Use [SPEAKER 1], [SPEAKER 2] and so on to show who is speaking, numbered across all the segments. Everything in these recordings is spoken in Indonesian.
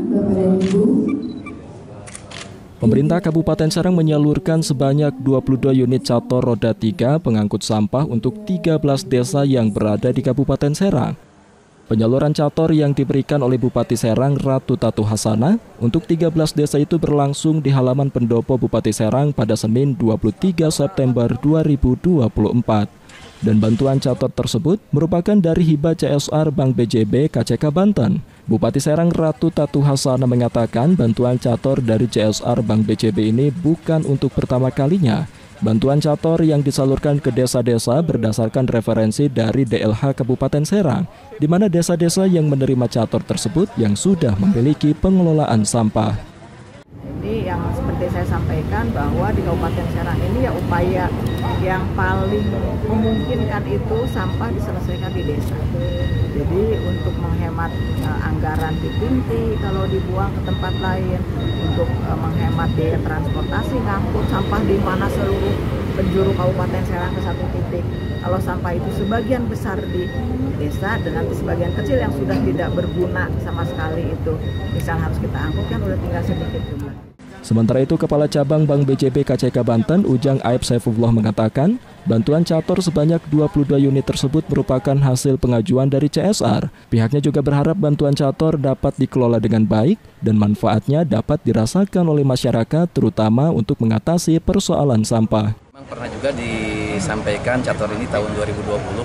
[SPEAKER 1] Bapak dan Ibu.
[SPEAKER 2] Pemerintah Kabupaten Serang menyalurkan sebanyak 22 unit cator roda 3 pengangkut sampah untuk 13 desa yang berada di Kabupaten Serang. Penyaluran cator yang diberikan oleh Bupati Serang Ratu Tatu Hasana untuk 13 desa itu berlangsung di halaman pendopo Bupati Serang pada Senin 23 September 2024. Dan bantuan cator tersebut merupakan dari hibah CSR Bank BJB KCK Banten. Bupati Serang Ratu Tatu Hasana mengatakan bantuan cator dari CSR Bank BJB ini bukan untuk pertama kalinya. Bantuan cator yang disalurkan ke desa-desa berdasarkan referensi dari DLH Kabupaten Serang, di mana desa-desa yang menerima cator tersebut yang sudah memiliki pengelolaan sampah.
[SPEAKER 3] Ini yang seperti saya sampaikan bahwa di Kabupaten Serang ini ya upaya yang paling memungkinkan itu sampah diselesaikan di desa. Jadi untuk menghemat anggaran di pinti kalau dibuang ke tempat lain, untuk menghemat biaya transportasi ngangkut sampah di mana seluruh penjuru Kabupaten Serang ke satu titik. Kalau sampah itu sebagian besar di desa dan nanti sebagian kecil yang sudah tidak berguna sama sekali itu misal harus kita angkut kan udah tinggal sedikit jumlah.
[SPEAKER 2] Sementara itu, Kepala Cabang Bank BJB KCK Banten, Ujang Aib Saifullah mengatakan, bantuan cator sebanyak 22 unit tersebut merupakan hasil pengajuan dari CSR. Pihaknya juga berharap bantuan cator dapat dikelola dengan baik dan manfaatnya dapat dirasakan oleh masyarakat, terutama untuk mengatasi persoalan sampah.
[SPEAKER 4] Memang pernah juga disampaikan cator ini tahun 2020.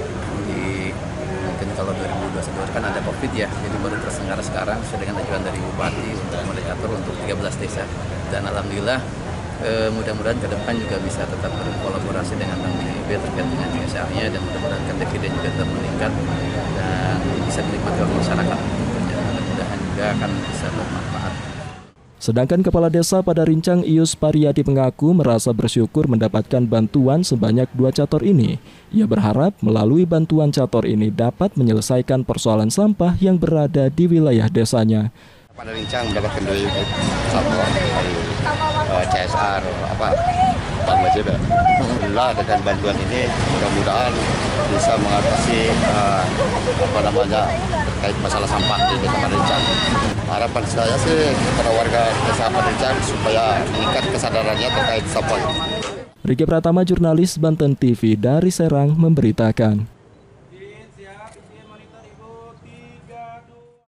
[SPEAKER 4] Mungkin kalau 2021 kan ada COVID ya, jadi baru terselenggara sekarang sesuai dengan ajuan dari Bupati untuk cator untuk 13 desa. Dan alhamdulillah mudah-mudahan ke depan juga bisa tetap berkolaborasi dengan Bank BJB terkait dengan CSR-nya dan mudah-mudahan kan dividen juga tetap meningkat dan bisa dinikmati oleh masyarakat. Mudah-mudahan juga akan bisa bermanfaat.
[SPEAKER 2] Sedangkan Kepala Desa pada Rincang Ius Pariyadi mengaku merasa bersyukur mendapatkan bantuan sebanyak 2 cator ini. Ia berharap melalui bantuan cator ini dapat menyelesaikan persoalan sampah yang berada di wilayah desanya.
[SPEAKER 5] Pada Rincang mendapatkan dari CSR Bank BJB. Alhamdulillah dengan bantuan ini mudah-mudahan bisa mengatasi terkait masalah sampah di Desa Rincang. Harapan saya sih kepada warga Desa Rincang supaya meningkat kesadarannya terkait sampah.
[SPEAKER 2] Riki Pratama, jurnalis Banten TV dari Serang memberitakan.